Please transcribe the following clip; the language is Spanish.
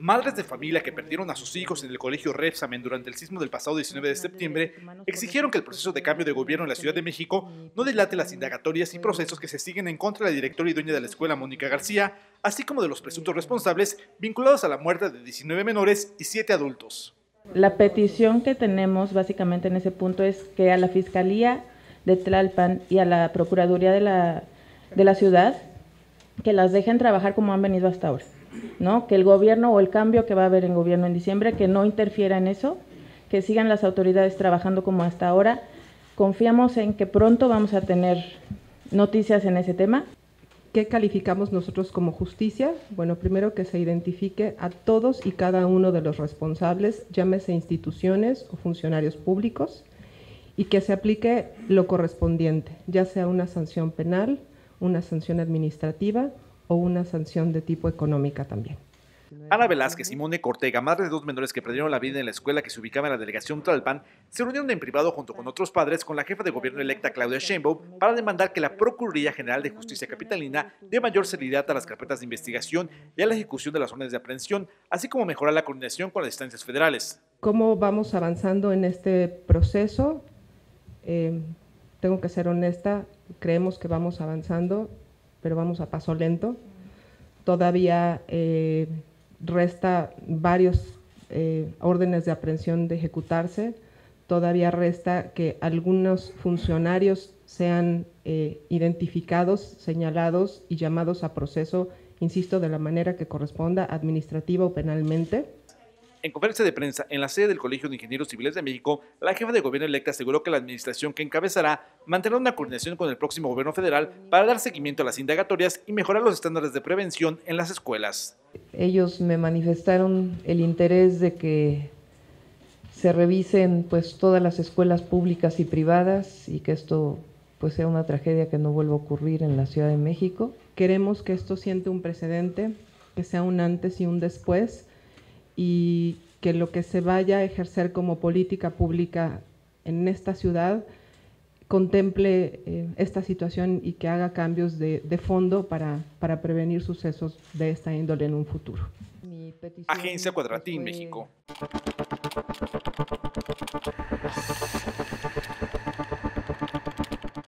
Madres de familia que perdieron a sus hijos en el colegio Repsamen durante el sismo del pasado 19 de septiembre exigieron que el proceso de cambio de gobierno en la Ciudad de México no dilate las indagatorias y procesos que se siguen en contra de la directora y dueña de la escuela, Mónica García, así como de los presuntos responsables vinculados a la muerte de 19 menores y 7 adultos. La petición que tenemos básicamente en ese punto es que a la Fiscalía de Tlalpan y a la Procuraduría de la ciudad, que las dejen trabajar como han venido hasta ahora, ¿no? Que el gobierno o el cambio que va a haber en gobierno en diciembre, que no interfiera en eso, que sigan las autoridades trabajando como hasta ahora. Confiamos en que pronto vamos a tener noticias en ese tema. ¿Qué calificamos nosotros como justicia? Bueno, primero que se identifique a todos y cada uno de los responsables, llámese instituciones o funcionarios públicos, y que se aplique lo correspondiente, ya sea una sanción penal, una sanción administrativa o una sanción de tipo económica también. Ana Velázquez y Mónica Ortega, madres de 2 menores que perdieron la vida en la escuela que se ubicaba en la delegación Tlalpan, se reunieron en privado junto con otros padres con la jefa de gobierno electa Claudia Sheinbaum para demandar que la Procuraduría General de Justicia Capitalina dé mayor celeridad a las carpetas de investigación y a la ejecución de las órdenes de aprehensión, así como mejorar la coordinación con las instancias federales. ¿Cómo vamos avanzando en este proceso? Tengo que ser honesta, creemos que vamos avanzando, pero vamos a paso lento. Todavía resta varios órdenes de aprehensión de ejecutarse, todavía resta que algunos funcionarios sean identificados, señalados y llamados a proceso, insisto, de la manera que corresponda, administrativa o penalmente. En conferencia de prensa en la sede del Colegio de Ingenieros Civiles de México, la jefa de gobierno electa aseguró que la administración que encabezará mantendrá una coordinación con el próximo gobierno federal para dar seguimiento a las indagatorias y mejorar los estándares de prevención en las escuelas. Ellos me manifestaron el interés de que se revisen pues todas las escuelas públicas y privadas y que esto pues sea una tragedia que no vuelva a ocurrir en la Ciudad de México. Queremos que esto siente un precedente, que sea un antes y un después, y que lo que se vaya a ejercer como política pública en esta ciudad contemple esta situación y que haga cambios de fondo para prevenir sucesos de esta índole en un futuro. Agencia Cuadratín, México.